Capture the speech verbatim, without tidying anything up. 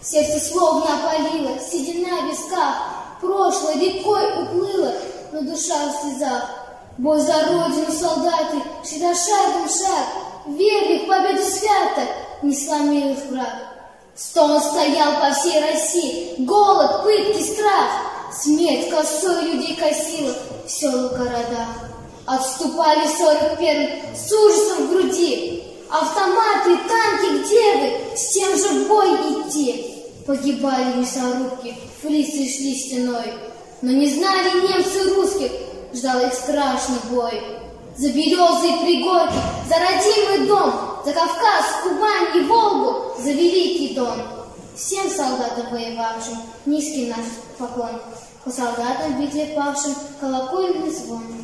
Сердце словно опалило, седина в висках, прошлое рекой уплыло, но душа в слезах. Бой за родину солдаты шли за шагом шаг, верили в победу свято, не сломил их враг. Стон стоял по всей России, голод, пытки, страх, смерть косой людей косила в селах, городах. Отступали в сорок первом с ужасом в груди, автоматы, танки, где вы, с тем же в бой идти? Погибали мясорубки, фрицы шли стеной, но не знали немцы русских, ждал их страшный бой. За березы и пригорки, за родимый дом, за Кавказ, Кубань и Волгу, за Великий Дон. Всем солдатам воевавшим низкий наш поклон, по солдатам в битве павшим колокольный звон.